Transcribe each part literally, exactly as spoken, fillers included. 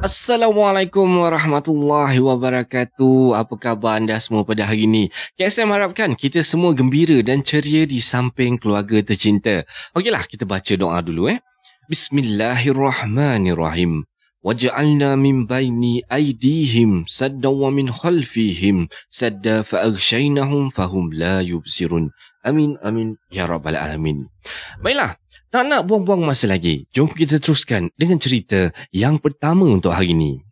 Assalamualaikum warahmatullahi wabarakatuh. Apa khabar anda semua pada hari ini? K S M harapkan kita semua gembira dan ceria di samping keluarga tercinta. Okeylah, kita baca doa dulu eh. Bismillahirrahmanirrahim. Waj'alna min baini aydihim sadda wa min khalfihim sadda fa'aghshaynahum fahum la yubsirun. Amin amin ya rabbal alamin. Baiklah, tak nak buang-buang masa lagi. Jom kita teruskan dengan cerita yang pertama untuk hari ini.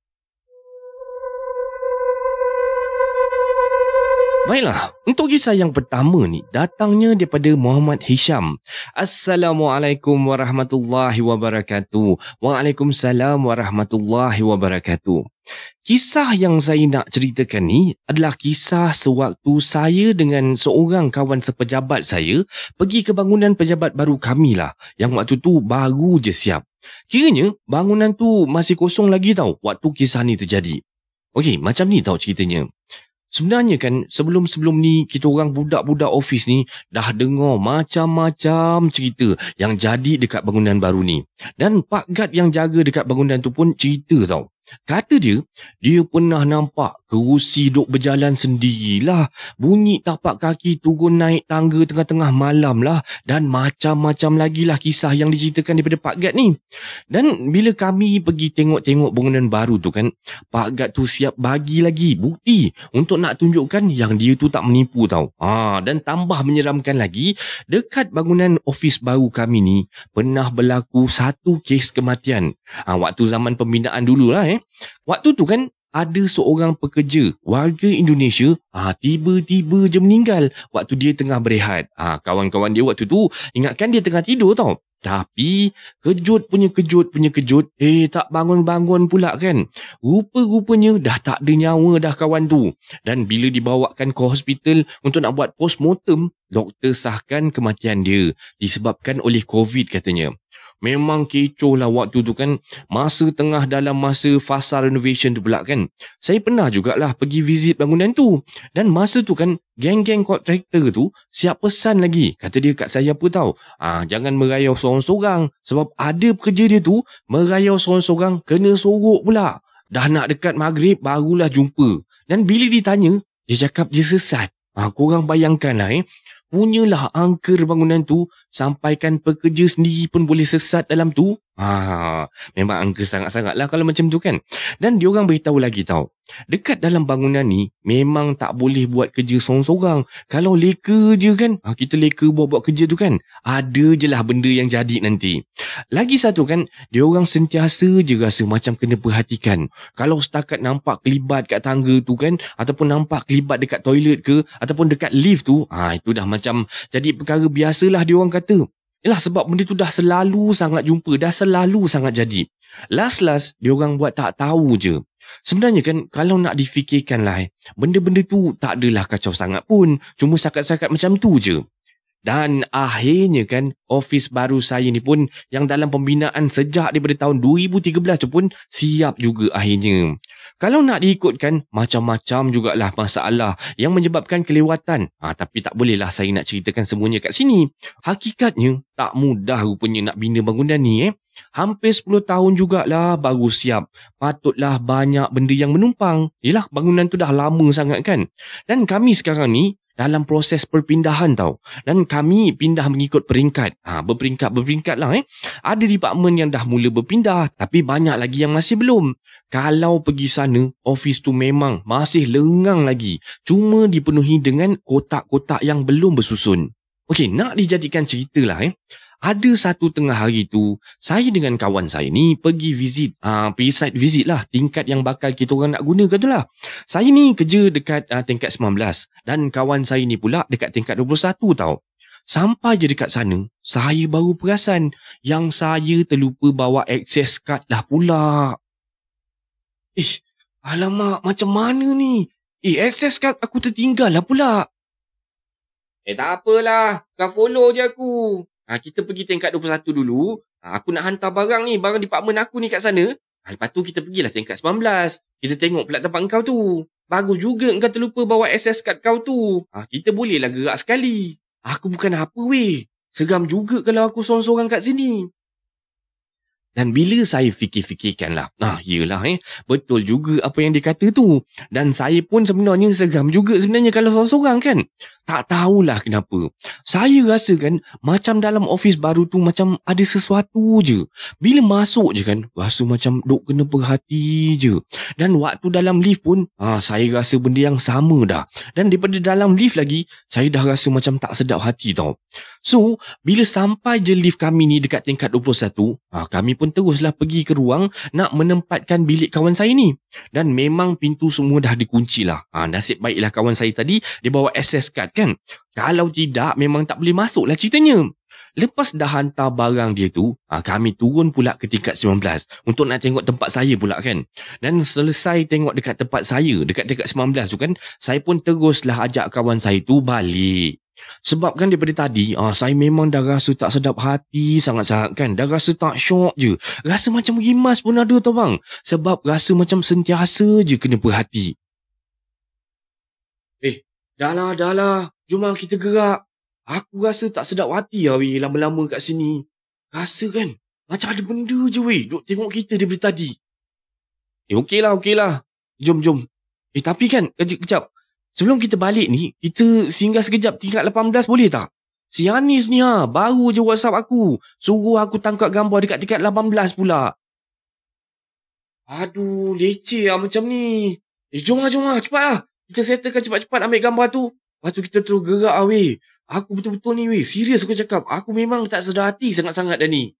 Baiklah, untuk kisah yang pertama ni datangnya daripada Muhammad Hisham. Assalamualaikum warahmatullahi wabarakatuh. Waalaikumsalam warahmatullahi wabarakatuh. Kisah yang saya nak ceritakan ni adalah kisah sewaktu saya dengan seorang kawan sepejabat saya pergi ke bangunan pejabat baru kami lah, yang waktu tu baru je siap. Kiranya bangunan tu masih kosong lagi tau waktu kisah ni terjadi. Okey, macam ni tau ceritanya. Sebenarnya kan sebelum-sebelum ni kita orang budak-budak ofis ni dah dengar macam-macam cerita yang jadi dekat bangunan baru ni. Dan Pak Gad yang jaga dekat bangunan tu pun cerita tau. Kata dia, dia pernah nampak kerusi duk berjalan sendirilah. Bunyi tapak kaki turun naik tangga tengah-tengah malam lah. Dan macam-macam lagi lah kisah yang diceritakan daripada Pak Gad ni. Dan bila kami pergi tengok-tengok bangunan baru tu kan, Pak Gad tu siap bagi lagi bukti untuk nak tunjukkan yang dia tu tak menipu tau. Ha, dan tambah menyeramkan lagi, dekat bangunan ofis baru kami ni pernah berlaku satu kes kematian. Ha, waktu zaman pembinaan dulu lah eh. Waktu tu kan ada seorang pekerja warga Indonesia ah tiba-tiba je meninggal waktu dia tengah berehat. Ah kawan-kawan dia waktu tu ingatkan dia tengah tidur tau. Tapi kejut punya kejut punya kejut eh tak bangun-bangun pula kan. Rupa-rupanya dah tak ada nyawa dah kawan tu. Dan bila dibawakan ke hospital untuk nak buat postmortem, doktor sahkan kematian dia disebabkan oleh COVID katanya. Memang kecoh lah waktu tu kan. Masa tengah dalam masa fasa renovation tu pula kan. Saya pernah jugalah pergi visit bangunan tu. Dan masa tu kan, geng-geng kontraktor tu siap pesan lagi. Kata dia kat saya apa tahu. Ah, jangan merayau sorang-sorang. Sebab ada pekerja dia tu merayau sorang-sorang kena sorok pula. Dah nak dekat maghrib barulah jumpa. Dan bila ditanya, dia cakap dia sesat. Ah, korang bayangkan lah eh. Punyalah angker bangunan tu sampaikan pekerja sendiri pun boleh sesat dalam tu. Ha, memang angker sangat-sangat lah kalau macam tu kan. Dan diorang beritahu lagi tau. Dekat dalam bangunan ni memang tak boleh buat kerja sorang-sorang. Kalau leka je kan, ha, kita leka buat-buat kerja tu kan, ada je lah benda yang jadi nanti. Lagi satu kan, diorang sentiasa je rasa macam kena perhatikan. Kalau setakat nampak kelibat kat tangga tu kan, ataupun nampak kelibat dekat toilet ke, ataupun dekat lift tu, ha, itu dah macam jadi perkara biasalah diorang kata. Yalah, sebab benda tu dah selalu sangat jumpa, dah selalu sangat jadi. Last-last, diorang buat tak tahu je. Sebenarnya kan, kalau nak difikirkan lah, eh, benda-benda tu tak adalah kacau sangat pun. Cuma sakat-sakat macam tu je. Dan akhirnya kan, ofis baru saya ni pun yang dalam pembinaan sejak daripada tahun dua ribu tiga belas tu pun siap juga akhirnya. Kalau nak diikutkan, macam-macam jugalah masalah yang menyebabkan kelewatan. Ha, tapi tak bolehlah saya nak ceritakan semuanya kat sini. Hakikatnya, tak mudah rupanya nak bina bangunan ni eh. Hampir sepuluh tahun jugalah baru siap. Patutlah banyak benda yang menumpang. Yelah, bangunan tu dah lama sangat kan. Dan kami sekarang ni dalam proses perpindahan tau. Dan kami pindah mengikut peringkat. Ha, berperingkat-berperingkat lah eh. Ada departmen yang dah mula berpindah. Tapi banyak lagi yang masih belum. Kalau pergi sana, office tu memang masih lengang lagi. Cuma dipenuhi dengan kotak-kotak yang belum bersusun. Okey, nak dijadikan cerita lah eh. Ada satu tengah hari tu, saya dengan kawan saya ni pergi visit, uh, pergi site visit lah, tingkat yang bakal kita orang nak gunakan tu lah. Saya ni kerja dekat uh, tingkat sembilan belas dan kawan saya ni pula dekat tingkat dua puluh satu tau. Sampai je dekat sana, saya baru perasan yang saya terlupa bawa access card lah pula. Eh, alamak, macam mana ni? Eh, access card aku tertinggal lah pula. Eh, tak apalah, kau follow je aku. Ha, kita pergi tingkat dua puluh satu dulu. Ha, aku nak hantar barang ni, barang departmen aku ni kat sana. Ha, lepas tu kita pergilah tingkat sembilan belas. Kita tengok pula tempat kau tu. Bagus juga kau terlupa bawa access card kau tu. Ha, kita bolehlah gerak sekali. Aku bukan apa weh. Seram juga kalau aku sorang-sorang kat sini. Dan bila saya fikir-fikirkan lah, ah, yelah eh, betul juga apa yang dia kata tu. Dan saya pun sebenarnya seram juga sebenarnya kalau seorang-seorang kan. Tak tahulah kenapa. Saya rasa kan, macam dalam office baru tu macam ada sesuatu je. Bila masuk je kan, rasa macam duk kena perhati je. Dan waktu dalam lift pun, ah, saya rasa benda yang sama dah. Dan daripada dalam lift lagi, saya dah rasa macam tak sedap hati tau. So, bila sampai je lift kami ni dekat tingkat dua puluh satu, ah, kami pun teruslah pergi ke ruang nak menempatkan bilik kawan saya ni. Dan memang pintu semua dah dikunci lah. Ah, nasib baiklah kawan saya tadi, dia bawa access card kan. Kalau tidak, memang tak boleh masuk lah ceritanya. Lepas dah hantar barang dia tu, ah, kami turun pula ke tingkat sembilan belas untuk nak tengok tempat saya pula kan. Dan selesai tengok dekat tempat saya, dekat tingkat sembilan belas tu kan, saya pun teruslah ajak kawan saya tu balik. Sebab kan daripada tadi, ah, saya memang dah rasa tak sedap hati sangat-sangat kan. Dah rasa tak syok je. Rasa macam rimas pun ada tau bang. Sebab rasa macam sentiasa je kena perhati. Eh, dah lah, dah lah. Jom lah kita gerak. Aku rasa tak sedap hati lah weh lama-lama kat sini. Rasa kan, macam ada benda je weh duk tengok kita daripada tadi. Eh, okey lah, okey lah. Jom, jom. Eh, tapi kan, kejap-kejap. Sebelum kita balik ni, kita singgah sekejap tingkat lapan belas boleh tak? Si Anis ni ha, baru je WhatsApp aku. Suruh aku tangkap gambar dekat tingkat lapan belas pula. Aduh, leceh lah macam ni. Eh, jom lah, jom lah. Cepat lah. Kita settlekan cepat-cepat ambil gambar tu. Lepas tu kita terus gerak lah weh. Aku betul-betul ni weh. Serius aku cakap. Aku memang tak sedar hati sangat-sangat dah ni.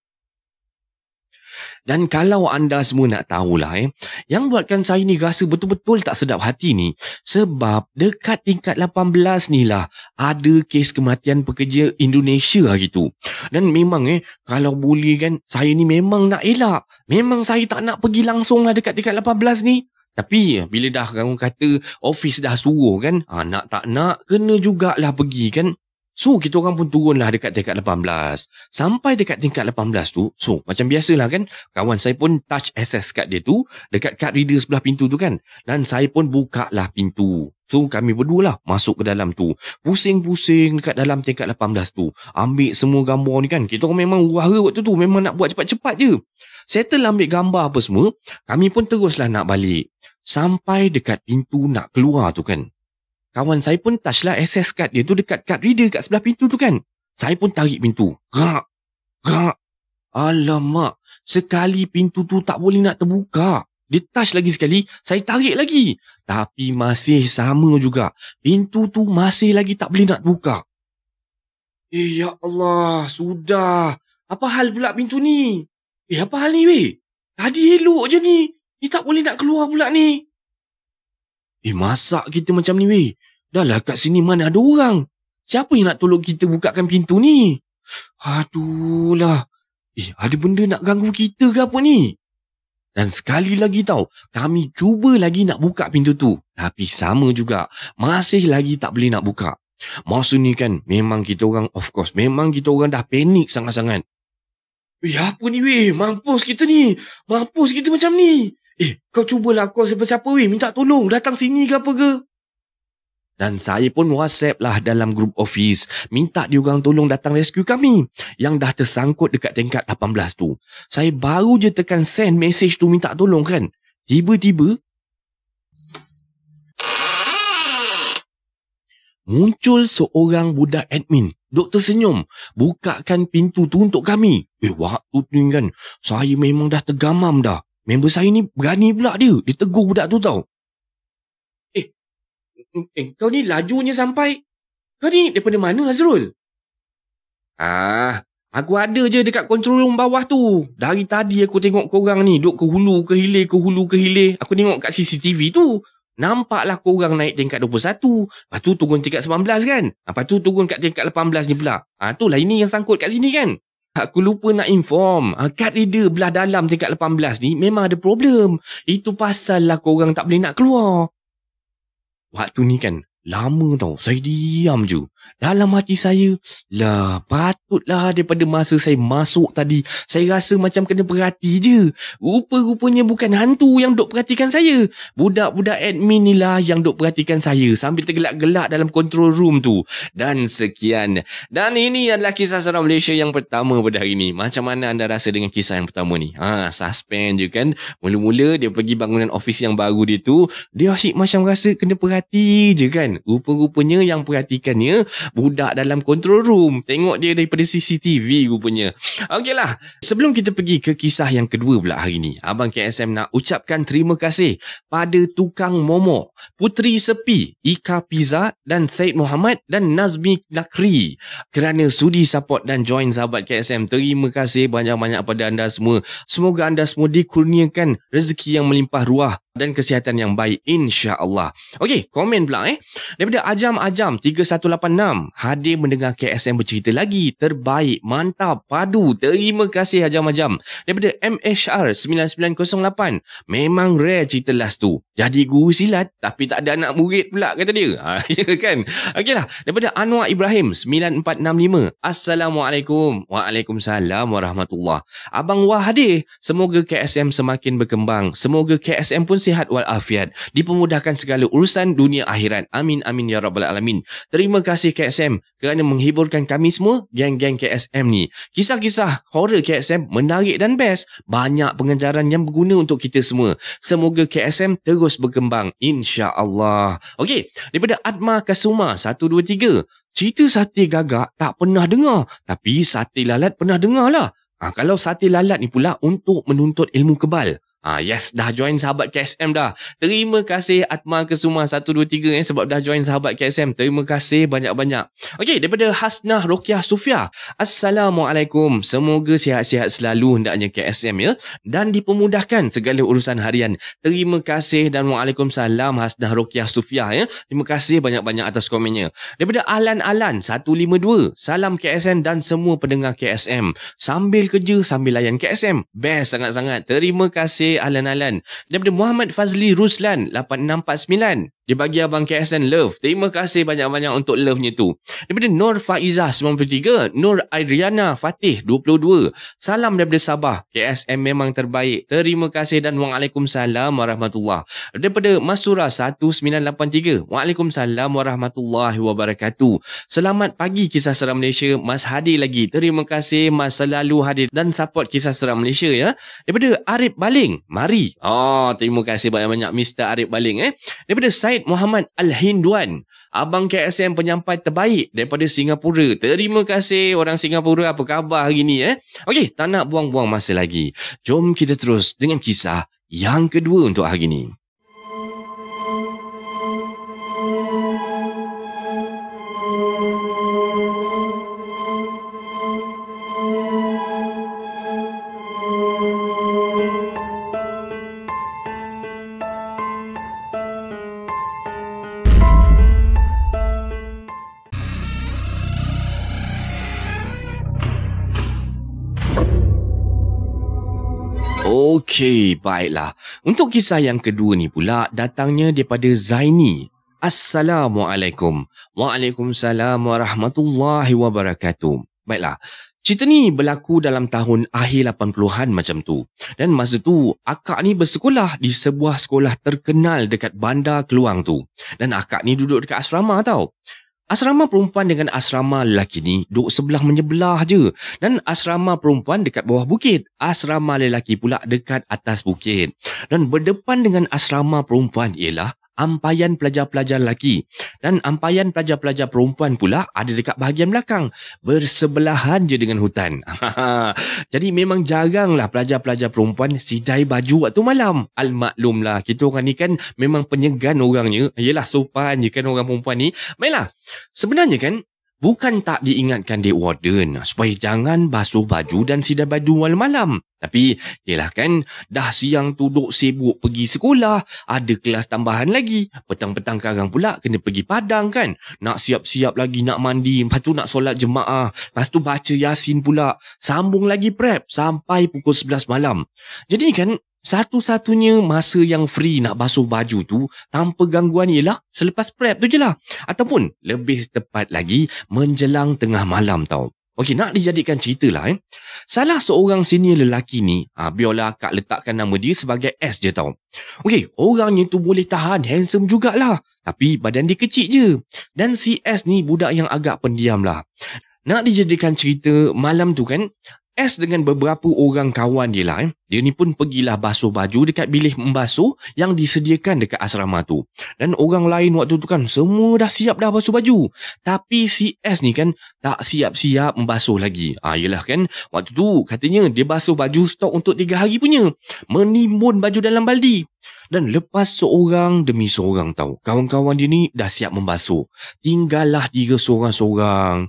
Dan kalau anda semua nak tahulah eh, yang buatkan saya ni rasa betul-betul tak sedap hati ni, sebab dekat tingkat lapan belas ni lah ada kes kematian pekerja Indonesia lah gitu. Dan memang eh, kalau boleh kan, saya ni memang nak elak. Memang saya tak nak pergi langsung lah dekat tingkat lapan belas ni. Tapi bila dah orang kata office dah suruh kan, ha, nak tak nak kena jugalah pergi kan. So, kita orang pun turunlah dekat tingkat lapan belas. Sampai dekat tingkat lapan belas tu, so, macam biasalah kan, kawan saya pun touch access card dia tu, dekat card reader sebelah pintu tu kan. Dan saya pun buka lah pintu. So, kami berdua lah masuk ke dalam tu. Pusing-pusing dekat dalam tingkat lapan belas tu. Ambil semua gambar ni kan. Kita orang memang uhara waktu tu, memang nak buat cepat-cepat je. Settle ambil gambar apa semua, kami pun teruslah nak balik. Sampai dekat pintu nak keluar tu kan. Kawan saya pun touch lah access card dia tu dekat card reader kat sebelah pintu tu kan. Saya pun tarik pintu. Rak. Rak. Alamak. Sekali pintu tu tak boleh nak terbuka. Dia touch lagi sekali. Saya tarik lagi. Tapi masih sama juga. Pintu tu masih lagi tak boleh nak buka. Eh ya Allah. Sudah. Apa hal pula pintu ni? Eh apa hal ni weh? Tadi elok je ni. Ni tak boleh nak keluar pula ni. Eh, masak kita macam ni weh. Dah lah kat sini mana ada orang. Siapa yang nak tolong kita bukakan pintu ni? Aduh lah. Eh, ada benda nak ganggu kita ke apa ni? Dan sekali lagi tau, kami cuba lagi nak buka pintu tu. Tapi sama juga. Masih lagi tak boleh nak buka. Masa ni kan, memang kita orang, of course, memang kita orang dah panik sangat-sangat. Eh, apa ni weh? Mampus kita ni. Mampus kita macam ni. Eh, kau cubalah call siapa-siapa weh, minta tolong, datang sini ke apa ke? Dan saya pun WhatsApp lah dalam group office, minta diorang tolong datang rescue kami, yang dah tersangkut dekat tingkat lapan belas tu. Saya baru je tekan send message tu minta tolong kan. Tiba-tiba, muncul seorang budak admin. Doktor senyum, bukakan pintu tu untuk kami. Eh, waktu tu kan, saya memang dah tergamam dah. Member saya ni berani pula dia. Dia tegur budak tu tau. Eh, eh kau ni lajunya sampai. Kau ni daripada mana Azrul? Ah, aku ada je dekat control room bawah tu. Dari tadi aku tengok korang ni duk ke hulu ke hilir, ke hulu ke hilir. Aku tengok kat C C T V tu. Nampaklah korang naik tingkat dua puluh satu. Lepas tu turun tingkat sembilan belas kan. Lepas tu turun kat tingkat lapan belas ni pula. Ah, tu lah ini yang sangkut kat sini kan. Aku lupa nak inform. Card reader belah dalam tingkat lapan belas ni memang ada problem. Itu pasal lah korang tak boleh nak keluar. Waktu ni kan, lama tau. Saya diam je. Dalam hati saya, lah patutlah daripada masa saya masuk tadi, saya rasa macam kena perhati je. Rupa-rupanya bukan hantu yang duk perhatikan saya. Budak-budak admin ni lah yang duk perhatikan saya sambil tergelak-gelak dalam control room tu. Dan sekian. Dan ini adalah kisah seram Malaysia yang pertama pada hari ni. Macam mana anda rasa dengan kisah yang pertama ni? Ha, suspend je kan. Mula-mula dia pergi bangunan office yang baru dia tu, dia asyik macam rasa kena perhati je kan. Rupa-rupanya yang perhatikannya budak dalam control room. Tengok dia daripada C C T V rupanya. Okeylah, sebelum kita pergi ke kisah yang kedua pula hari ni, Abang K S M nak ucapkan terima kasih pada Tukang Momo, Putri Sepi, Ika Pizza dan Syed Muhammad dan Nazmi Nakri kerana sudi support dan join sahabat K S M. Terima kasih banyak-banyak pada anda semua. Semoga anda semua dikurniakan rezeki yang melimpah ruah dan kesihatan yang baik, insya-Allah. Okey, komen pula eh. Daripada Ajam-Ajam tiga satu lapan enam, hadir mendengar K S M bercerita lagi. Terbaik, mantap, padu. Terima kasih Ajam-Ajam. Daripada M H R sembilan sembilan kosong lapan, memang rare cerita last tu. Jadi guru silat tapi tak ada anak murid pula, kata dia. Ha, ya kan? Okeylah, daripada Anwar Ibrahim sembilan empat enam lima, Assalamualaikum. Waalaikumsalam warahmatullahi. Abang Wah hadir. Semoga K S M semakin berkembang. Semoga K S M pun sihat walafiat, dipermudahkan segala urusan dunia akhirat. Amin amin ya rabbal alamin. Terima kasih K S M kerana menghiburkan kami semua, geng-geng K S M ni. Kisah-kisah horror K S M menarik dan best. Banyak pengajaran yang berguna untuk kita semua. Semoga K S M terus berkembang, insya-Allah. Okey, daripada Adma Kasuma satu dua tiga, cerita sate gagak tak pernah dengar, tapi sate lalat pernah dengar lah. Ha, kalau sate lalat ni pula untuk menuntut ilmu kebal. Ah, yes, dah join sahabat K S M dah. Terima kasih Atma Kesuma satu dua tiga eh, sebab dah join sahabat K S M. Terima kasih banyak-banyak. Okey, daripada Hasnah Rokiah Sufia, Assalamualaikum. Semoga sihat-sihat selalu hendaknya K S M ya, dan dipermudahkan segala urusan harian. Terima kasih dan Waalaikumsalam Hasnah Rokiah Sufia ya. Terima kasih banyak-banyak atas komennya. Daripada Alan Alan satu lima dua, salam K S M dan semua pendengar K S M. Sambil kerja sambil layan K S M. Best sangat-sangat. Terima kasih Alan-Alan. Daripada Muhammad Fazli Ruslan lapan enam empat sembilan, dia bagi abang K S M love. Terima kasih banyak-banyak untuk love-nya tu. Daripada Nur Faizah sembilan puluh tiga, Nur Adriana Fatih dua puluh dua, salam daripada Sabah. K S M memang terbaik. Terima kasih dan Waalaikumsalam warahmatullahi. Daripada Masura satu sembilan lapan tiga, Waalaikumsalam warahmatullahi wabarakatuh. Selamat pagi Kisah Seram Malaysia. Mas hadir lagi. Terima kasih Mas selalu hadir dan support Kisah Seram Malaysia ya. Daripada Arif Baling, mari. Oh, terima kasih banyak-banyak Mister Arif Baling eh. Daripada Syed Muhammad Al-Hinduan, abang K S M penyampai terbaik daripada Singapura. Terima kasih orang Singapura. Apa khabar hari ni eh? Okey, tak nak buang-buang masa lagi. Jom kita terus dengan kisah yang kedua untuk hari ni. Okey, baiklah. Untuk kisah yang kedua ni pula datangnya daripada Zaini. Assalamualaikum. Waalaikumsalam warahmatullahi wabarakatuh. Baiklah. Cerita ni berlaku dalam tahun akhir lapan puluhan macam tu. Dan masa tu, akak ni bersekolah di sebuah sekolah terkenal dekat Bandar Keluang tu. Dan akak ni duduk dekat asrama tau. Asrama perempuan dengan asrama lelaki ni duduk sebelah menyebelah je. Dan asrama perempuan dekat bawah bukit. Asrama lelaki pula dekat atas bukit. Dan berdepan dengan asrama perempuan ialah ampaian pelajar-pelajar lelaki. Dan ampaian pelajar-pelajar perempuan pula ada dekat bahagian belakang. Bersebelahan je dengan hutan. Jadi memang jaranglah pelajar-pelajar perempuan sidai baju waktu malam. Al-maklumlah, kita orang ni kan memang penyegan orangnya. Yelah, sopan je kan orang perempuan ni. Baiklah, sebenarnya kan bukan tak diingatkan Dek Warden supaya jangan basuh baju dan sidai baju malam-malam. Tapi, yelah kan, dah siang tu duk sibuk pergi sekolah, ada kelas tambahan lagi. Petang-petang karang pula kena pergi padang kan. Nak siap-siap lagi, nak mandi, lepas tu nak solat jemaah, lepas tu baca Yasin pula, sambung lagi prep sampai pukul sebelas malam. Jadi kan, Satu-satunya masa yang free nak basuh baju tu tanpa gangguan ialah selepas prep tu je lah. Ataupun lebih tepat lagi menjelang tengah malam tau. Okey, nak dijadikan cerita lah eh. Salah seorang senior lelaki ni, ha, biarlah akak letakkan nama dia sebagai S je tau. Okey, orangnya tu boleh tahan, handsome jugalah. Tapi badan dia kecil je. Dan si S ni budak yang agak pendiam lah. Nak dijadikan cerita malam tu kan, S dengan beberapa orang kawan dia lah, eh, dia ni pun pergilah basuh baju dekat bilik membasuh yang disediakan dekat asrama tu. Dan orang lain waktu tu kan semua dah siap dah basuh baju. Tapi si S ni kan tak siap-siap membasuh lagi. Ah, yelah kan, waktu tu katanya dia basuh baju stok untuk tiga hari punya. Menimbun baju dalam baldi. Dan lepas seorang demi seorang tahu, kawan-kawan dia ni dah siap membasuh. Tinggallah dia seorang-seorang.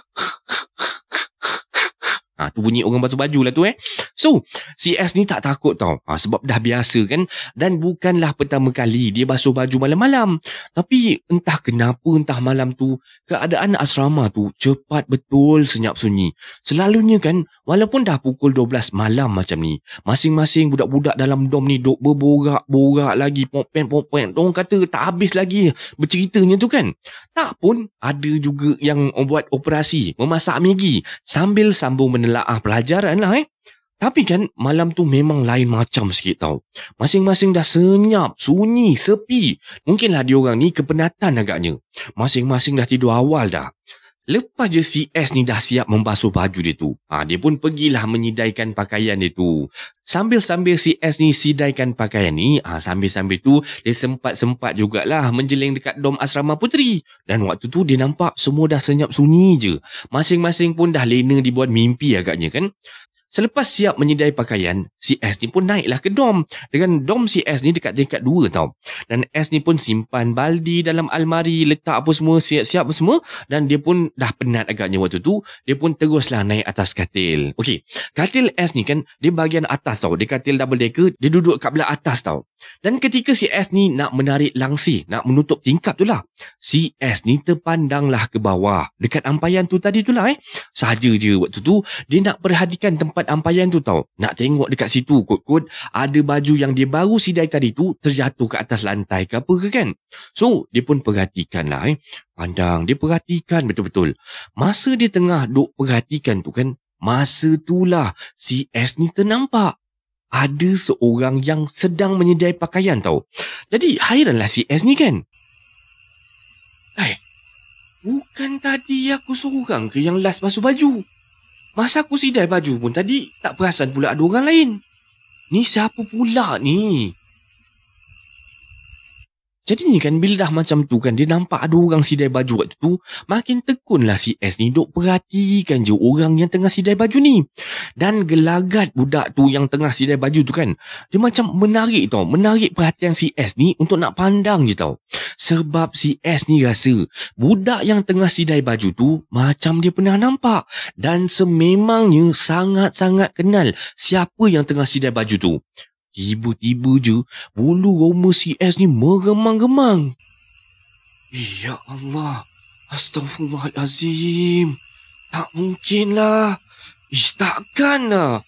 Ha, tu bunyi orang basuh baju lah tu eh. So, si S ni tak takut tau. Ha, sebab dah biasa kan. Dan bukanlah pertama kali dia basuh baju malam-malam. Tapi entah kenapa, entah malam tu, keadaan asrama tu cepat betul senyap sunyi. Selalunya kan, walaupun dah pukul dua belas malam macam ni, masing-masing budak-budak dalam dom ni duk berborak-borak lagi, popen-popen. Orang kata tak habis lagi berceritanya tu kan. Tak pun, ada juga yang buat operasi, memasak Maggi sambil sambung menelaah pelajaran lah eh. Tapi kan malam tu memang lain macam sikit tau. Masing-masing dah senyap, sunyi, sepi. Mungkinlah diorang ni kepenatan agaknya. Masing-masing dah tidur awal dah. Lepas je si S ni dah siap membasuh baju dia tu, ha, dia pun pergilah menyidaikan pakaian dia tu. Sambil-sambil si S ni sidaikan pakaian ni, ha, sambil-sambil tu dia sempat-sempat jugalah menjeling dekat dom asrama puteri. Dan waktu tu dia nampak semua dah senyap sunyi je. Masing-masing pun dah lena dibuat mimpi agaknya kan. Selepas siap menyidai pakaian, si S ni pun naiklah ke dom. Dengan dom si S ni dekat tingkat dua tau. Dan S ni pun simpan baldi dalam almari, letak apa semua, siap-siap apa semua. Dan dia pun dah penat agaknya waktu tu. Dia pun teruslah naik atas katil. Okey, katil S ni kan, dia bahagian atas tau. Dia katil double decker, dia duduk kat belah atas tau. Dan ketika si S ni nak menarik langsir, nak menutup tingkap tu lah, si S ni terpandanglah ke bawah. Dekat ampaian tu tadi tu lah eh. Sahaja je waktu tu, dia nak perhatikan tempat ampaian tu tau. Nak tengok dekat situ kot-kot ada baju yang dia baru sidai tadi tu terjatuh ke atas lantai ke apa ke kan. So dia pun perhatikan lah eh. Pandang, dia perhatikan betul-betul. Masa dia tengah duk perhatikan tu kan, masa tu lah si S ni ternampak ada seorang yang sedang menyediai pakaian tau. Jadi hairanlah si S ni kan. Eh, bukan tadi aku seorang ke yang last basuh baju? Masa aku sidai baju pun tadi tak perasan pula ada orang lain. Ni siapa pula ni? Jadinya kan bila dah macam tu kan, dia nampak ada orang sidai baju waktu tu, makin tekunlah si S ni duk perhatikan je orang yang tengah sidai baju ni. Dan gelagat budak tu yang tengah sidai baju tu kan, dia macam menarik tau, menarik perhatian si S ni untuk nak pandang je tau. Sebab si S ni rasa budak yang tengah sidai baju tu macam dia pernah nampak. Dan sememangnya sangat-sangat kenal siapa yang tengah sidai baju tu. Tiba-tiba je bulu roma si S ni meremang-remang. Ya Allah, Astaghfirullahalazim. Tak mungkinlah. Ish, takkanlah.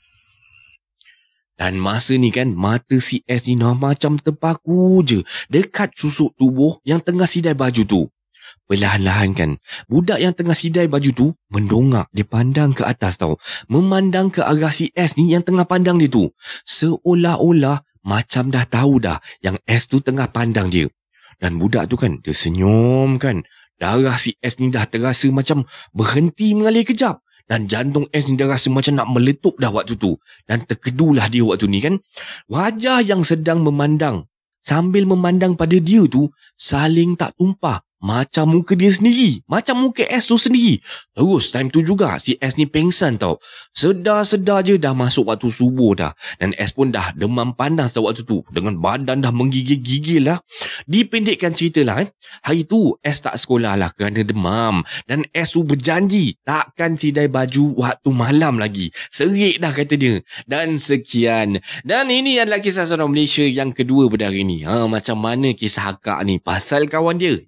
Dan masa ni kan, mata si S ni dah macam terpaku je dekat susuk tubuh yang tengah sidai baju tu. Perlahan-lahan kan, budak yang tengah sidai baju tu mendongak, dia pandang ke atas tau. Memandang ke arah si S ni yang tengah pandang dia tu. Seolah-olah macam dah tahu dah yang S tu tengah pandang dia. Dan budak tu kan, dia senyum kan. Darah si S ni dah terasa macam berhenti mengalir kejap. Dan jantung S ni dah rasa macam nak meletup dah waktu tu. Dan terkedulah dia waktu ni kan. Wajah yang sedang memandang, sambil memandang pada dia tu, saling tak tumpah. Macam muka dia sendiri. Macam muka S tu sendiri. Terus time tu juga si S ni pengsan tau. Sedar-sedar je dah masuk waktu subuh dah. Dan S pun dah demam panas dah waktu tu. Dengan badan dah menggigil-gigil lah. Dipendekkan cerita lah eh. Hari tu S tak sekolah lah kerana demam. Dan S tu berjanji takkan sidai baju waktu malam lagi. Serik dah kata dia. Dan sekian. Dan ini adalah kisah seorang Malaysia yang kedua pada hari ni. Ha, macam mana kisah akak ni pasal kawan dia yang nama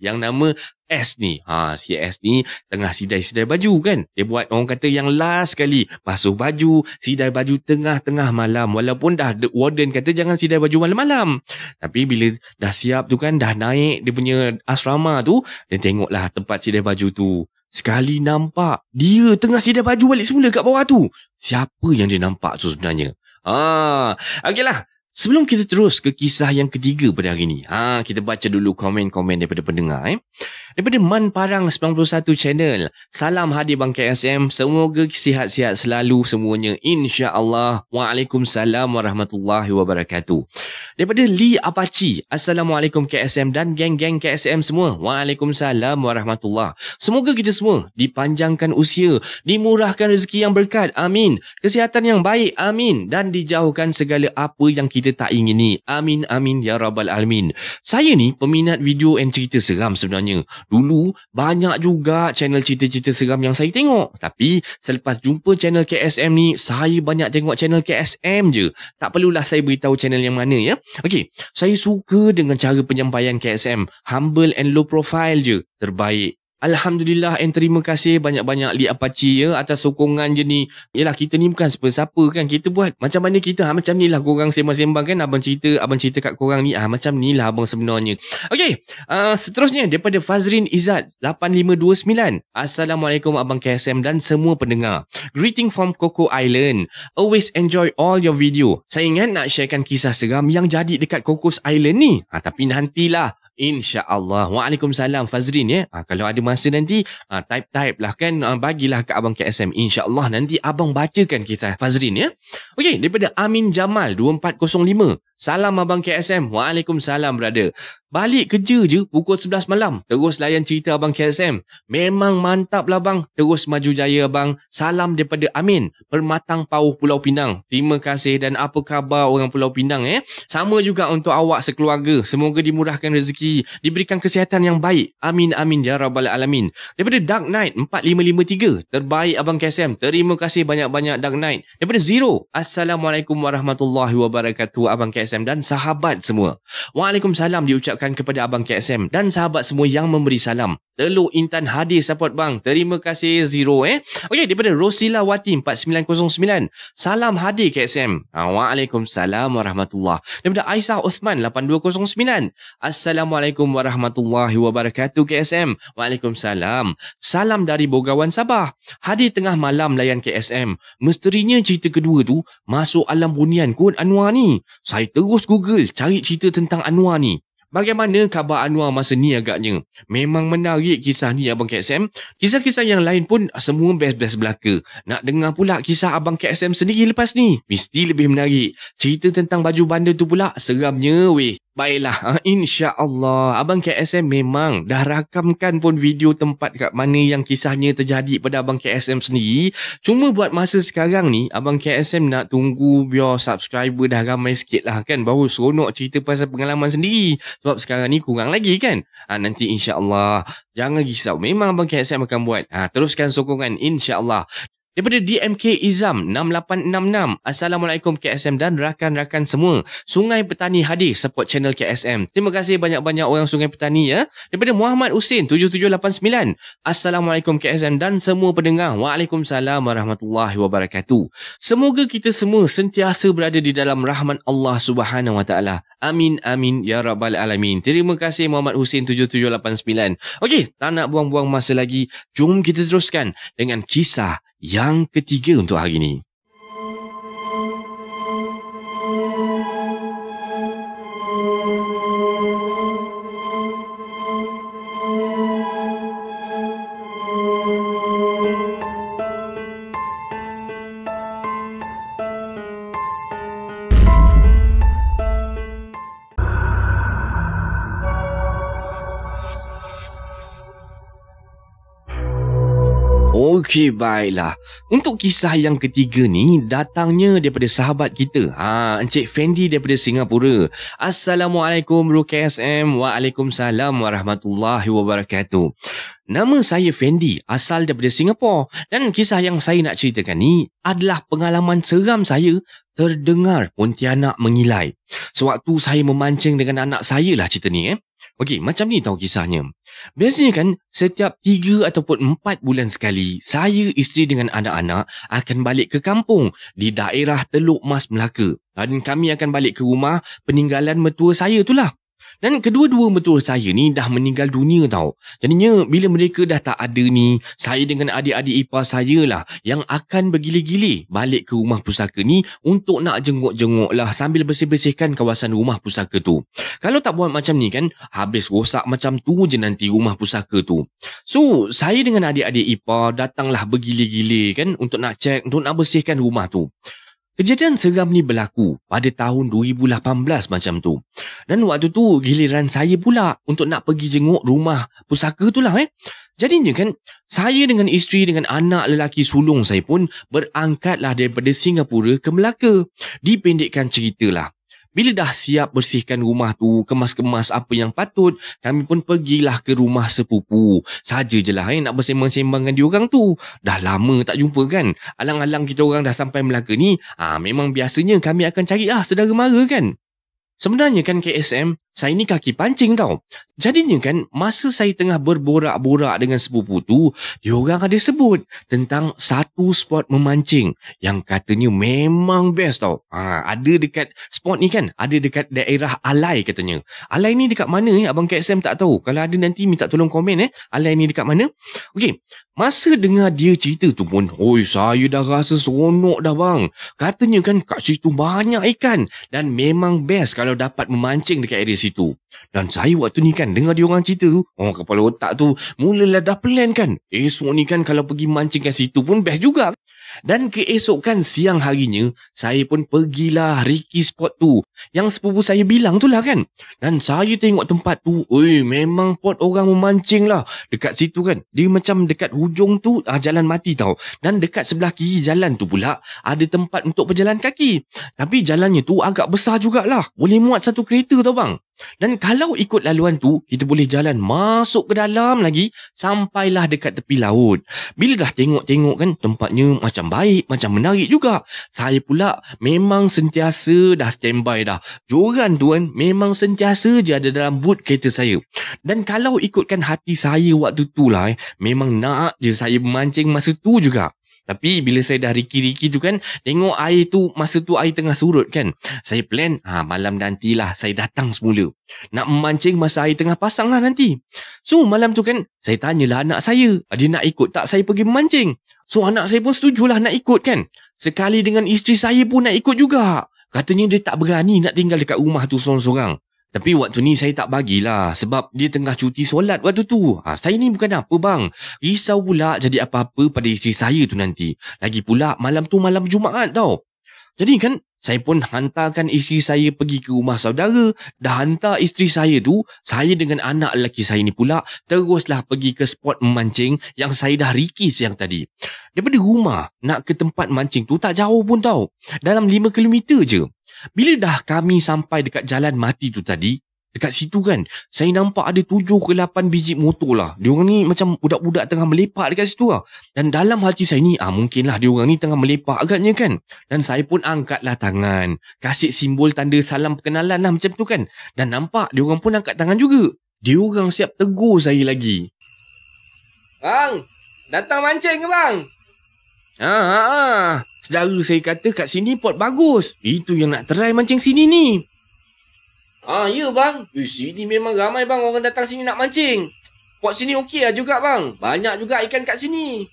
bernama S ni. Ha, si S ni tengah sidai-sidai baju kan. Dia buat orang kata yang last sekali. Basuh baju, sidai baju tengah-tengah malam. Walaupun dah the warden kata jangan sidai baju malam-malam. Tapi bila dah siap tu kan, dah naik dia punya asrama tu, dia tengoklah tempat sidai baju tu. Sekali nampak, dia tengah sidai baju balik semula kat bawah tu. Siapa yang dia nampak tu sebenarnya? Ah, okeylah. Sebelum kita terus ke kisah yang ketiga pada hari ni, ha, kita baca dulu komen-komen daripada pendengar. Eh. Daripada Man Parang sembilan puluh satu Channel. Salam hadir Bang K S M. Semoga sihat-sihat selalu semuanya. InsyaAllah. Waalaikumsalam warahmatullahi wabarakatuh. Daripada Lee Apache. Assalamualaikum K S M dan geng-geng K S M semua. Waalaikumsalam warahmatullahi. Semoga kita semua dipanjangkan usia, dimurahkan rezeki yang berkat. Amin. Kesihatan yang baik. Amin. Dan dijauhkan segala apa yang kita tak ingini. Amin, amin, ya Rabbal Alamin. Saya ni peminat video and cerita seram sebenarnya. Dulu, banyak juga channel cerita-cerita seram yang saya tengok. Tapi, selepas jumpa channel K S M ni, saya banyak tengok channel K S M je. Tak perlulah saya beritahu channel yang mana ya. Okey, saya suka dengan cara penyampaian K S M. Humble and low profile je. Terbaik. Alhamdulillah and terima kasih banyak-banyak Lee Apache ya atas sokongan je ni. Yelah kita ni bukan siapa-siapa kan. Kita buat macam mana kita ha, macam ni lah korang sembang-sembang kan. Abang cerita abang cerita kat korang ni ah ha, macam ni lah abang sebenarnya. Okey, uh, seterusnya daripada Fazrin Izzat lapan lima dua sembilan. Assalamualaikum Abang K S M dan semua pendengar. Greeting from Coco Island. Always enjoy all your video. Saya ingat nak sharekan kisah seram yang jadi dekat Cocos Island ni. Ha, tapi nantilah. InsyaAllah. Waalaikumsalam Fazrin ya. Ha, kalau ada masa nanti ha, type-type lah kan. Ha, bagilah ke Abang K S M. InsyaAllah nanti abang bacakan kisah Fazrin ya. Okey, daripada Amin Jamal dua empat kosong lima. Salam Abang K S M. Waalaikumsalam brother. Balik kerja je pukul sebelas malam. Terus layan cerita Abang K S M. Memang mantap lah bang. Terus maju jaya abang. Salam daripada Amin. Permatang Pauh Pulau Pinang. Terima kasih dan apa khabar orang Pulau Pinang eh. Sama juga untuk awak sekeluarga. Semoga dimurahkan rezeki. Diberikan kesihatan yang baik. Amin amin ya Rabbal Alamin. Daripada Dark Knight empat lima lima tiga. Terbaik Abang K S M. Terima kasih banyak-banyak Dark Knight. Daripada Zero. Assalamualaikum warahmatullahi wabarakatuh Abang K S M dan sahabat semua. Waalaikumsalam diucapkan kepada Abang K S M dan sahabat semua yang memberi salam. Teluk Intan hadir support bang. Terima kasih Zero eh. Okey, daripada Rosila Wati empat sembilan kosong sembilan. Salam hadir K S M. Waalaikumsalam warahmatullahi. Daripada Aisyah Uthman lapan dua kosong sembilan. Assalamualaikum warahmatullahi wabarakatuh K S M. Waalaikumsalam. Salam dari Bogawan Sabah. Hadir tengah malam layan K S M. Misterinya cerita kedua tu masuk alam bunian kot Anwar ni. Saya terus Google cari cerita tentang Anwar ni. Bagaimana khabar Anwar masa ni agaknya? Memang menarik kisah ni Abang K S M. Kisah-kisah yang lain pun semua best-best belaka. Nak dengar pula kisah Abang K S M sendiri lepas ni. Mesti lebih menarik. Cerita tentang baju bandar tu pula seramnya weh. Baiklah, insya-Allah Abang K S M memang dah rakamkan pun video tempat kat mana yang kisahnya terjadi pada Abang K S M sendiri. Cuma buat masa sekarang ni Abang K S M nak tunggu biar subscriber dah ramai sikit lah kan, baru seronok cerita pasal pengalaman sendiri. Sebab sekarang ni kurang lagi kan. Ha, nanti insya-Allah jangan risau, memang Abang K S M akan buat. Ha, teruskan sokongan insya-Allah. Daripada D M K Izam enam lapan enam enam. Assalamualaikum K S M dan rakan-rakan semua. Sungai Petani hadir support channel K S M. Terima kasih banyak-banyak orang Sungai Petani ya. Daripada Muhammad Husin tujuh tujuh lapan sembilan. Assalamualaikum K S M dan semua pendengar. Waalaikumsalam warahmatullahi wabarakatuh. Semoga kita semua sentiasa berada di dalam rahmat Allah Subhanahu Wa Taala. Amin amin ya Rabbal Alamin. Terima kasih Muhammad Husin tujuh tujuh lapan sembilan. Okey, tak nak buang-buang masa lagi. Jom kita teruskan dengan kisah yang ketiga untuk hari ini. Okey, baiklah. Untuk kisah yang ketiga ni datangnya daripada sahabat kita. Ha, Encik Fendi daripada Singapura. Assalamualaikum Bro K S M. Waalaikumsalam warahmatullahi wabarakatuh. Nama saya Fendi, asal daripada Singapura. Dan kisah yang saya nak ceritakan ni adalah pengalaman seram saya terdengar pontianak mengilai. Sewaktu saya memancing dengan anak saya lah cerita ni eh. Okey, macam ni tahu kisahnya. Biasanya kan setiap tiga ataupun empat bulan sekali, saya, isteri dengan anak-anak akan balik ke kampung di daerah Teluk Mas Melaka. Dan kami akan balik ke rumah peninggalan mertua saya tu lah. Dan kedua-dua mertua saya ni dah meninggal dunia tau. Jadinya bila mereka dah tak ada ni, saya dengan adik-adik ipar saya lah yang akan bergile-gile balik ke rumah pusaka ni untuk nak jenguk-jenguk lah sambil bersih-bersihkan kawasan rumah pusaka tu. Kalau tak buat macam ni kan, habis rosak macam tu je nanti rumah pusaka tu. So, saya dengan adik-adik ipar datanglah bergile-gile kan untuk nak cek, untuk nak bersihkan rumah tu. Kejadian seram ni berlaku pada tahun dua ribu lapan belas macam tu. Dan waktu tu giliran saya pula untuk nak pergi jenguk rumah pusaka tu lah eh. Jadinya kan, saya dengan isteri dengan anak lelaki sulung saya pun berangkatlah daripada Singapura ke Melaka. Dipendekkan cerita lah. Bila dah siap bersihkan rumah tu, kemas-kemas apa yang patut, kami pun pergilah ke rumah sepupu. Saja je lah eh, nak bersembang-sembang dengan diorang tu. Dah lama tak jumpa kan. Alang-alang kita orang dah sampai Melaka ni, ah memang biasanya kami akan cari lah saudara mara kan. Sebenarnya kan K S M, saya ni kaki pancing tau. Jadinya kan, masa saya tengah berborak-borak dengan sepupu tu, diorang ada sebut tentang satu spot memancing yang katanya memang best tau. Ha, ada dekat spot ni kan, ada dekat daerah Alai katanya. Alai ni dekat mana eh? Abang K S M tak tahu. Kalau ada nanti minta tolong komen eh, Alai ni dekat mana. Okey, masa dengar dia cerita tu pun, oi saya dah rasa seronok dah bang. Katanya kan kat situ banyak ikan dan memang best kalau dapat memancing dekat area situ. Dan saya waktu ni kan dengar dia orang cerita tu, oh kepala otak tu mulalah dah plan kan. Esok ni kan kalau pergi mancing kat situ pun best juga. Dan keesokan siang harinya, saya pun pergilah Ricky spot tu yang sepupu saya bilang tu lah kan. Dan saya tengok tempat tu, oi memang pot orang memancing lah. Dekat situ kan, dia macam dekat hujung tu ah, jalan mati tau. Dan dekat sebelah kiri jalan tu pula ada tempat untuk berjalan kaki. Tapi jalannya tu agak besar jugalah, boleh muat satu kereta tau bang. Dan kalau ikut laluan tu, kita boleh jalan masuk ke dalam lagi sampailah dekat tepi laut. Bila dah tengok-tengok kan, tempatnya macam baik, macam menarik juga. Saya pula memang sentiasa dah standby dah. Joran tu kan memang sentiasa je ada dalam boot kereta saya. Dan kalau ikutkan hati saya waktu tu lah eh, memang nak je saya memancing masa tu juga. Tapi bila saya dah riki-riki tu kan, tengok air tu, masa tu air tengah surut kan, saya plan, ha, malam nantilah saya datang semula. Nak memancing masa air tengah pasang lah nanti. So malam tu kan, saya tanyalah anak saya, dia nak ikut tak saya pergi memancing. So anak saya pun setujulah nak ikut kan. Sekali dengan isteri saya pun nak ikut juga. Katanya dia tak berani nak tinggal dekat rumah tu sorang-sorang. Tapi waktu ni saya tak bagilah sebab dia tengah cuti solat waktu tu. Ha, saya ni bukan apa bang. Risau pula jadi apa-apa pada isteri saya tu nanti. Lagi pula malam tu malam Jumaat tau. Jadi kan saya pun hantarkan isteri saya pergi ke rumah saudara. Dah hantar isteri saya tu, saya dengan anak lelaki saya ni pula teruslah pergi ke spot memancing yang saya dah riki siang tadi. Daripada rumah nak ke tempat mancing tu tak jauh pun tau. Dalam lima kilometer je. Bila dah kami sampai dekat jalan mati tu tadi, dekat situ kan, saya nampak ada tujuh ke lapan biji motor lah. Diorang ni macam budak-budak tengah melepak dekat situ lah. Dan dalam hati saya ni, ah mungkinlah diorang ni tengah melepak agaknya kan. Dan saya pun angkatlah tangan. Kasih simbol tanda salam perkenalan lah macam tu kan. Dan nampak diorang pun angkat tangan juga. Diorang siap tegur saya lagi. Bang, datang mancing ke bang? Haa, ha, ha. Saudara saya kata kat sini pot bagus. Itu yang nak try mancing sini ni. Ah, ya bang. Eh, sini memang ramai bang orang datang sini nak mancing. Pot sini okey lah juga bang. Banyak juga ikan kat sini.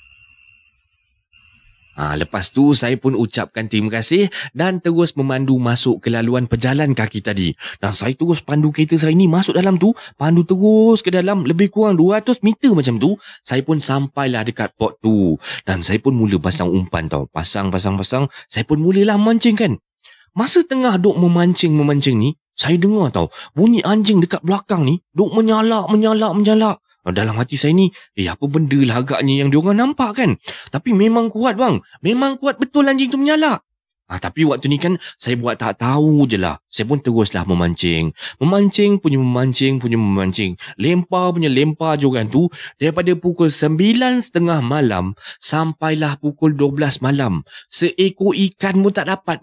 Ah, lepas tu saya pun ucapkan terima kasih dan terus memandu masuk ke laluan pejalan kaki tadi. Dan saya terus pandu kereta saya ni masuk dalam tu. Pandu terus ke dalam lebih kurang dua ratus meter macam tu. Saya pun sampailah dekat pot tu. Dan saya pun mula pasang umpan tau. Pasang-pasang-pasang. Saya pun mulalah mancing kan. Masa tengah duk memancing-memancing ni, saya dengar tau, bunyi anjing dekat belakang ni, duk menyalak, menyalak, menyalak. Dalam hati saya ni, eh apa benda lah agaknya yang diorang nampak kan. Tapi memang kuat bang. Memang kuat betul anjing tu menyalak. Ah, tapi waktu ni kan, saya buat tak tahu je lah. Saya pun teruslah memancing. Memancing punya memancing punya memancing. Lempar punya lempar joran tu. Daripada pukul sembilan tiga puluh malam, sampailah pukul dua belas malam. Seekor ikan pun tak dapat bang.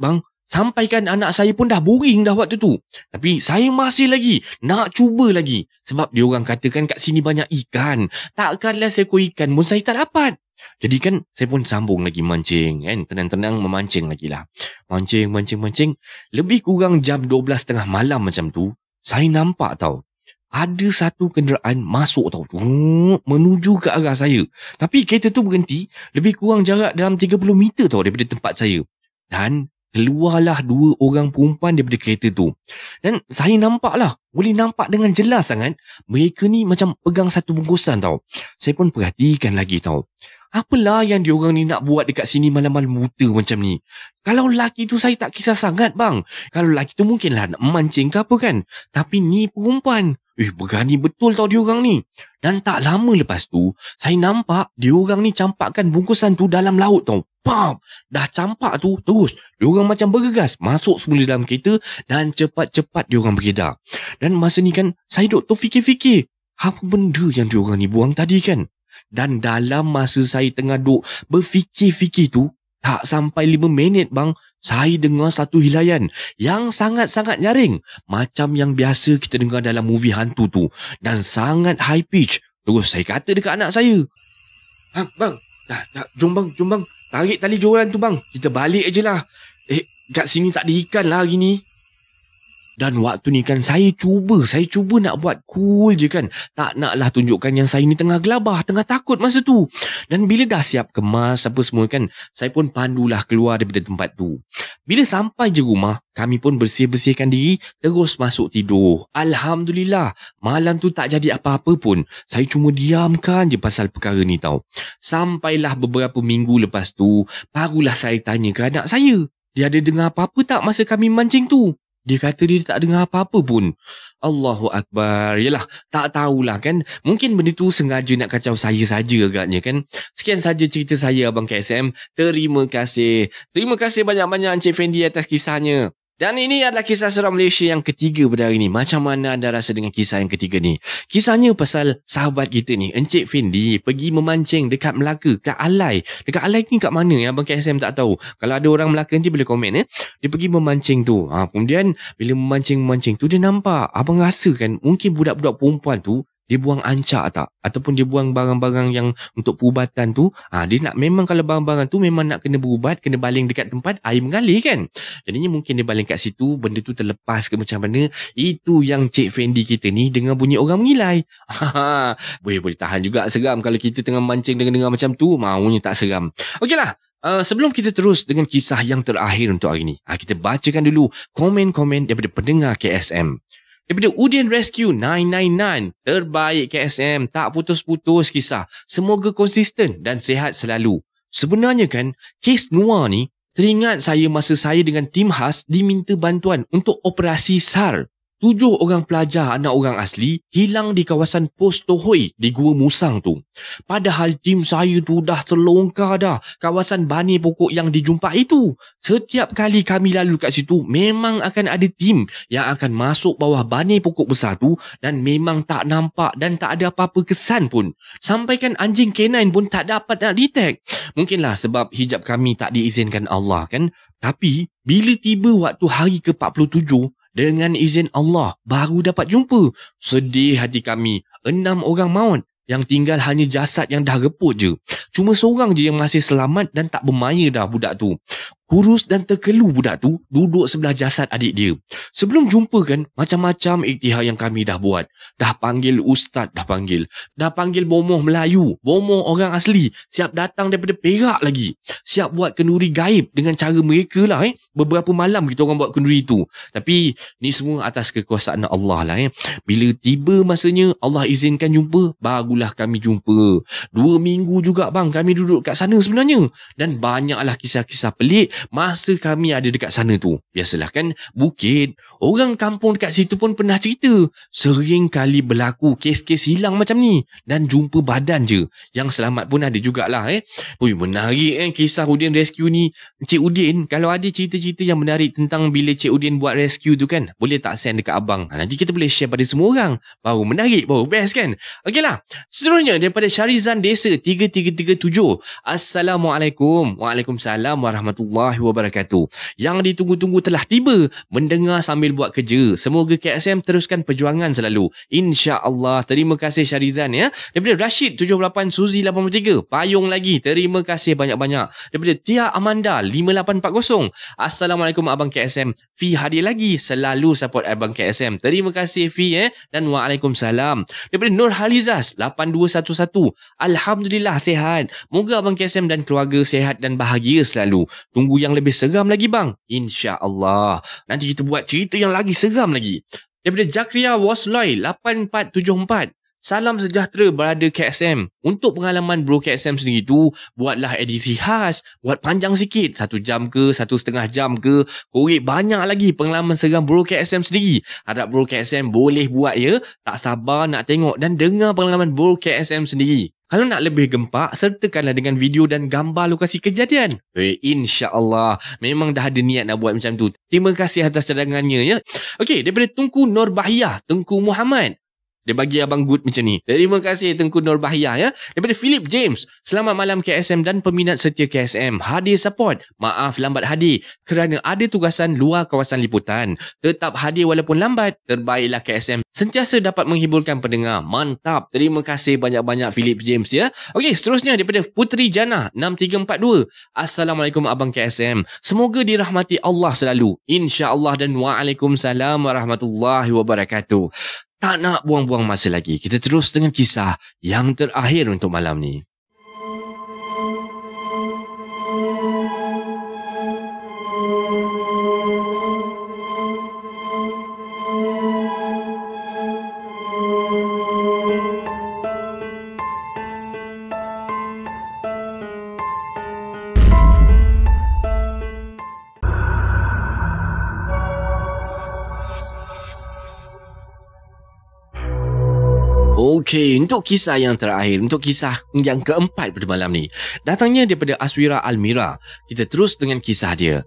Sampaikan anak saya pun dah boring dah waktu tu. Tapi saya masih lagi nak cuba lagi. Sebab dia orang katakan kat sini banyak ikan. Takkanlah seekor ikan pun saya tak dapat. Jadi kan saya pun sambung lagi mancing kan. Tenang-tenang memancing lagi lah. Mancing, mancing, mancing. Lebih kurang jam dua belas tiga puluh malam macam tu. Saya nampak tau. Ada satu kenderaan masuk tau. Menuju ke arah saya. Tapi kereta tu berhenti. Lebih kurang jarak dalam tiga puluh meter tau daripada tempat saya. Dan keluarlah dua orang perempuan daripada kereta tu. Dan saya nampak lah. Boleh nampak dengan jelas sangat. Mereka ni macam pegang satu bungkusan tau. Saya pun perhatikan lagi tau. Apalah yang diorang ni nak buat dekat sini malam-malam buta macam ni. Kalau lelaki tu saya tak kisah sangat bang. Kalau lelaki tu mungkinlah nak memancing ke apa kan. Tapi ni perempuan. Eh berani betul tau diorang ni. Dan tak lama lepas tu, saya nampak diorang ni campakkan bungkusan tu dalam laut tau. Pam! Dah campak tu, terus diorang macam bergegas masuk semula dalam kereta dan cepat-cepat diorang beredar. Dan masa ni kan, saya duk tu fikir-fikir. Apa benda yang diorang ni buang tadi kan? Dan dalam masa saya tengah duk berfikir-fikir tu, tak sampai lima minit bang, saya dengar satu hilayan yang sangat-sangat nyaring. Macam yang biasa kita dengar dalam movie hantu tu. Dan sangat high pitch. Terus saya kata dekat anak saya, Bang, bang, dah, dah, jom bang, jom bang. Tarik tali joran tu bang. Kita balik je lah. Eh, kat sini tak ada ikan lah hari ni. Dan waktu ni kan saya cuba, saya cuba nak buat cool je kan. Tak naklah tunjukkan yang saya ni tengah gelabah, tengah takut masa tu. Dan bila dah siap kemas apa semua kan, saya pun pandulah keluar daripada tempat tu. Bila sampai je rumah, kami pun bersih-bersihkan diri, terus masuk tidur. Alhamdulillah, malam tu tak jadi apa-apa pun. Saya cuma diamkan je pasal perkara ni tau. Sampailah beberapa minggu lepas tu, barulah saya tanya ke anak saya. Dia ada dengar apa-apa tak masa kami mancing tu? Dia kata dia tak dengar apa-apa pun. Allahu Akbar. Yalah, tak tahulah kan. Mungkin benda tu sengaja nak kacau saya saja agaknya kan. Sekian saja cerita saya Abang K S M. Terima kasih. Terima kasih banyak-banyak Encik Fendi atas kisahnya. Dan ini adalah kisah seram Malaysia yang ketiga pada hari ni. Macam mana anda rasa dengan kisah yang ketiga ni? Kisahnya pasal sahabat kita ni, Encik Fendi, pergi memancing dekat Melaka, kat Alai. Dekat Alai ni kat mana ya? Abang K S M tak tahu. Kalau ada orang Melaka nanti boleh komen ya. Dia pergi memancing tu. Ha, kemudian bila memancing-memancing tu dia nampak. Abang rasa kan mungkin budak-budak perempuan tu dia buang ancak tak? Ataupun dia buang barang-barang yang untuk perubatan tu. Ha, dia nak memang kalau barang-barang tu memang nak kena berubat, kena baling dekat tempat air mengalir kan. Jadinya mungkin dia baling kat situ, benda tu terlepas ke macam mana. Itu yang Cik Fendi kita ni dengar bunyi orang mengilai. Boleh-boleh tahan juga seram kalau kita tengah mancing dengar-dengar macam tu. Maunya tak seram. Okeylah. Uh, sebelum kita terus dengan kisah yang terakhir untuk hari ni. Ha, kita bacakan dulu komen-komen daripada pendengar K S M. Daripada Udin Rescue sembilan sembilan sembilan. Terbaik K S M. Tak putus-putus kisah. Semoga konsisten dan sihat selalu. Sebenarnya kan, kes Noah ni teringat saya masa saya dengan tim khas diminta bantuan untuk operasi S A R. Tujuh orang pelajar anak orang asli hilang di kawasan Pos Tohoi di Gua Musang tu. Padahal tim saya tu dah terlongkar dah kawasan bani pokok yang dijumpai itu. Setiap kali kami lalu kat situ, memang akan ada tim yang akan masuk bawah bani pokok besar tu dan memang tak nampak dan tak ada apa-apa kesan pun. Sampaikan anjing canine pun tak dapat nak detect. Mungkinlah sebab hijab kami tak diizinkan Allah kan. Tapi bila tiba waktu hari ke empat puluh tujuh, dengan izin Allah, baru dapat jumpa. Sedih hati kami. Enam orang maut. Yang tinggal hanya jasad yang dah reput je. Cuma seorang je yang masih selamat dan tak bermaya dah budak tu. Kurus dan terkelu budak tu duduk sebelah jasad adik dia. Sebelum jumpa kan, macam-macam iktihar yang kami dah buat. Dah panggil ustaz, dah panggil. Dah panggil bomoh Melayu, bomoh orang asli. Siap datang daripada Perak lagi. Siap buat kenduri gaib dengan cara mereka lah eh. Beberapa malam kita orang buat kenduri tu. Tapi ni semua atas kekuasaan Allah lah eh. Bila tiba masanya Allah izinkan jumpa, barulah kami jumpa. Dua minggu juga bang kami duduk kat sana sebenarnya. Dan banyaklah kisah-kisah pelik masa kami ada dekat sana tu. Biasalah kan, bukit. Orang kampung dekat situ pun pernah cerita. Sering kali berlaku kes-kes hilang macam ni. Dan jumpa badan je. Yang selamat pun ada jugalah eh. Ui, menarik eh kisah Udin Rescue ni. Cik Udin, kalau ada cerita-cerita yang menarik tentang bila Cik Udin buat rescue tu kan, boleh tak send dekat abang? Nanti kita boleh share pada semua orang. Baru menarik, baru best kan? Okeylah. Seterusnya daripada Syarizan Desa tiga tiga tiga tujuh. Assalamualaikum. Waalaikumsalam warahmatullahi warahmatullahi wabarakatuh. Yang ditunggu-tunggu telah tiba, mendengar sambil buat kerja. Semoga K S M teruskan perjuangan selalu, insya-Allah. Terima kasih Syarizan ya. Daripada Rashid tujuh puluh lapan, Suzy lapan puluh tiga, Payung lagi, terima kasih banyak-banyak. Daripada Tia Amanda lima lapan empat kosong, Assalamualaikum Abang K S M, Fi hadir lagi, selalu support Abang K S M. Terima kasih Fi eh. Dan Waalaikumsalam. Daripada Nur Halizas lapan dua satu satu, Alhamdulillah sihat. Moga Abang K S M dan keluarga sihat dan bahagia selalu. Tunggu yang lebih seram lagi bang, insya-Allah. Nanti kita buat cerita yang lagi seram lagi. Daripada Jakria Wasloy lapan empat tujuh empat, salam sejahtera berada K S M. Untuk pengalaman bro K S M sendiri tu, buatlah edisi khas, buat panjang sikit, satu jam ke, satu setengah jam ke, korek banyak lagi pengalaman seram bro K S M sendiri. Harap bro K S M boleh buat ya, tak sabar nak tengok dan dengar pengalaman bro K S M sendiri. Kalau nak lebih gempak, sertakanlah dengan video dan gambar lokasi kejadian. Eh, insya-Allah. Memang dah ada niat nak buat macam tu. Terima kasih atas cadangannya ya. Okey, daripada Tengku Nur Bahiyah, Tengku Muhammad, dia bagi abang good macam ni. Terima kasih Tengku Nur Bahiyah ya. Daripada Philip James, selamat malam K S M dan peminat setia K S M. Hadir support. Maaf lambat hadir kerana ada tugasan luar kawasan liputan. Tetap hadir walaupun lambat. Terbaiklah K S M sentiasa dapat menghiburkan pendengar. Mantap. Terima kasih banyak-banyak Philip James ya. Okey, seterusnya daripada Putri Jana enam tiga empat dua. Assalamualaikum Abang K S M. Semoga dirahmati Allah selalu, insya-Allah, dan Waalaikumsalam warahmatullahi wabarakatuh. Tak nak buang-buang masa lagi, kita terus dengan kisah yang terakhir untuk malam ni. Okey, untuk kisah yang terakhir, untuk kisah yang keempat pada malam ni, datangnya daripada Aswira Almira. Kita terus dengan kisah dia.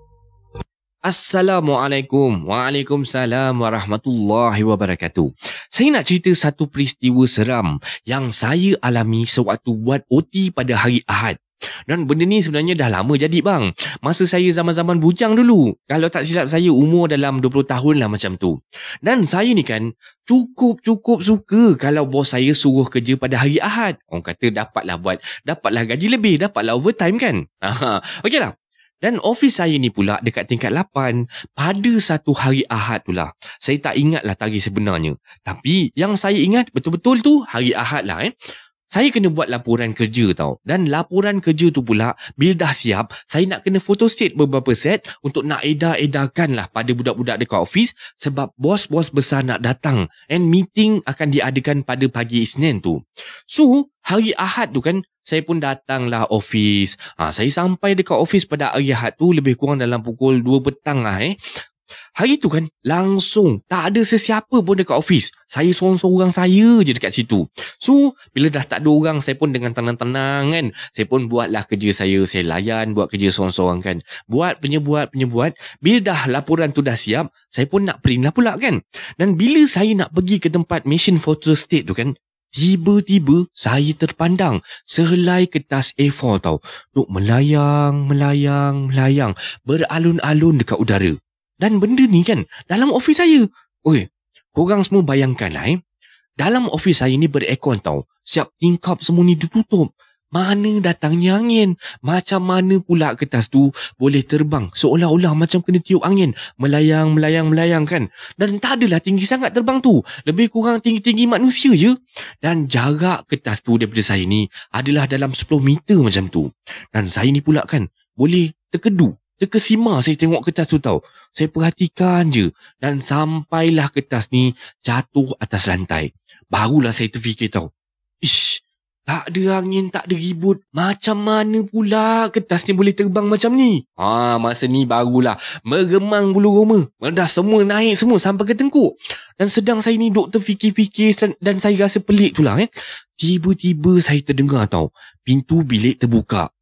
Assalamualaikum. Waalaikumsalam warahmatullahi wabarakatuh. Saya nak cerita satu peristiwa seram yang saya alami sewaktu buat O T pada hari Ahad. Dan benda ni sebenarnya dah lama jadi bang. Masa saya zaman-zaman bujang dulu. Kalau tak silap saya umur dalam dua puluh tahun lah macam tu. Dan saya ni kan cukup-cukup suka kalau bos saya suruh kerja pada hari Ahad. Orang kata dapatlah buat, dapatlah gaji lebih, dapatlah overtime kan. Okey lah. Dan office saya ni pula dekat tingkat lapan. Pada satu hari Ahad tu lah. Saya tak ingatlah tarikh sebenarnya. Tapi yang saya ingat betul-betul tu hari Ahad lah eh. Saya kena buat laporan kerja tau. Dan laporan kerja tu pula, bila dah siap, saya nak kena photostat beberapa set untuk nak edar-edarkan lah pada budak-budak dekat office sebab bos-bos besar nak datang. And meeting akan diadakan pada pagi Isnin tu. So, hari Ahad tu kan, saya pun datang lah office. Ha, saya sampai dekat office pada hari Ahad tu lebih kurang dalam pukul dua petang lah eh. Hari tu kan langsung tak ada sesiapa pun dekat office. Saya seorang-seorang saya je dekat situ. So bila dah tak ada orang, saya pun dengan tenang-tenang kan, saya pun buatlah kerja saya. Saya layan buat kerja seorang-seorang kan. Buat penyebuat penyebuat. Bila dah laporan tu dah siap, saya pun nak print lah pula kan. Dan bila saya nak pergi ke tempat machine photostat tu kan, tiba-tiba saya terpandang sehelai kertas A four tau, duk melayang, melayang, melayang, beralun-alun dekat udara. Dan benda ni kan dalam office saya. Oi, korang semua bayangkan lah eh. Dalam office saya ni beraircon tau. Siap tingkap semua ni ditutup. Mana datangnya angin? Macam mana pula kertas tu boleh terbang seolah-olah macam kena tiup angin. Melayang, melayang, melayang kan. Dan tak adalah tinggi sangat terbang tu. Lebih kurang tinggi-tinggi manusia je. Dan jarak kertas tu daripada saya ni adalah dalam sepuluh meter macam tu. Dan saya ni pula kan boleh terkedu, terkesima saya tengok kertas tu tau. Saya perhatikan je. Dan sampailah kertas ni jatuh atas lantai. Barulah saya terfikir tau. Ish, tak ada angin, tak ada ribut. Macam mana pula kertas ni boleh terbang macam ni? Ha, masa ni barulah meremang bulu roma. Dah semua naik semua sampai ke tengkuk. Dan sedang saya ni duk terfikir-fikir dan saya rasa pelik tu lah eh. Tiba-tiba saya terdengar tau, pintu bilik terbuka.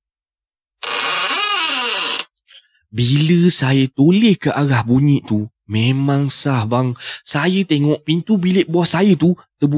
Bila saya toleh ke arah bunyi tu, memang sah bang. Saya tengok pintu bilik bos saya tu terbuka.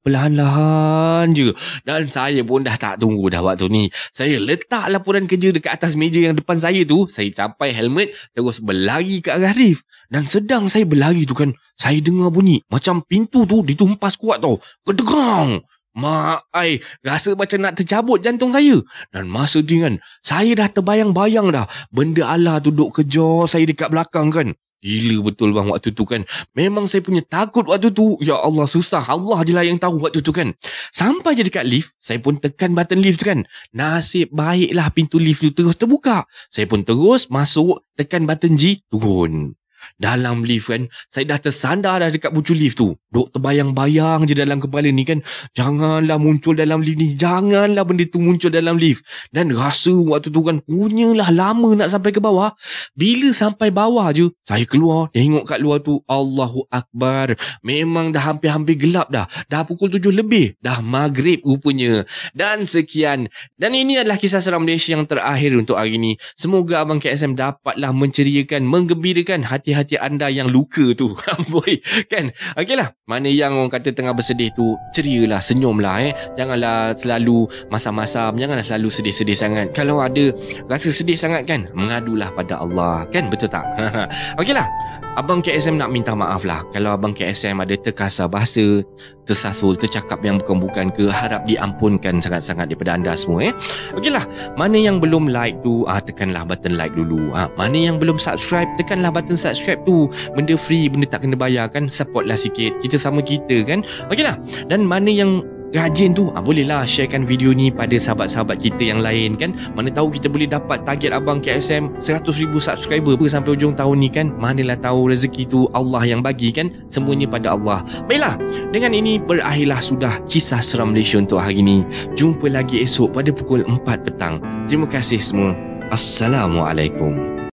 perlahan-lahan je. Dan saya pun dah tak tunggu dah waktu ni. Saya letak laporan kerja dekat atas meja yang depan saya tu. Saya capai helmet, terus berlari ke arah lift. Dan sedang saya berlari tu kan, saya dengar bunyi macam pintu tu ditumpas kuat tau. Kedengang. Mak ai, rasa macam nak tercabut jantung saya. Dan masa tu kan, saya dah terbayang-bayang dah benda Allah tu duk kejar saya dekat belakang kan. Gila betul bang waktu tu kan. Memang saya punya takut waktu tu. Ya Allah, susah. Allah je lah yang tahu waktu tu kan. Sampai je dekat lift, saya pun tekan button lift tu kan. Nasib baiklah pintu lift tu terus terbuka. Saya pun terus masuk, tekan button G, turun. Dalam lift kan, saya dah tersandar dah dekat pucuk lift tu. Duk terbayang-bayang je dalam kepala ni kan. Janganlah muncul dalam lift ni. Janganlah benda tu muncul dalam lift. Dan rasa waktu tu kan punyalah lama nak sampai ke bawah. Bila sampai bawah je, saya keluar, tengok kat luar tu. Allahu Akbar. Memang dah hampir-hampir gelap dah. Dah pukul tujuh lebih. Dah maghrib rupanya. Dan sekian. Dan ini adalah kisah seram Malaysia yang terakhir untuk hari ni. Semoga Abang K S M dapatlah menceriakan, menggembirakan hati hati anda yang luka tu. Boy, kan? Okeylah, mana yang orang kata tengah bersedih tu, cerialah, senyumlah eh. Janganlah selalu masam-masam, janganlah selalu sedih-sedih sangat. Kalau ada rasa sedih sangat kan, mengadulah pada Allah, kan? Betul tak? Okeylah, Abang K S M nak minta maaf lah kalau Abang K S M ada terkasar bahasa, tersasul, tercakap yang bukan-bukan ke, harap diampunkan sangat-sangat daripada anda semua eh. Okeylah, mana yang belum like tu, ah, tekanlah button like dulu. Ah, mana yang belum subscribe, tekanlah button subscribe tu. Benda free, benda tak kena bayar kan. Supportlah sikit, kita sama kita kan. Okeylah, dan mana yang rajin tu, ah, bolehlah sharekan video ni pada sahabat-sahabat kita yang lain kan. Mana tahu kita boleh dapat target Abang K S M seratus ribu subscriber sampai hujung tahun ni kan. Manalah tahu rezeki tu Allah yang bagi kan. Semuanya pada Allah. Baiklah, dengan ini berakhirlah sudah kisah seram Malaysia untuk hari ni. Jumpa lagi esok pada pukul empat petang. Terima kasih semua. Assalamualaikum.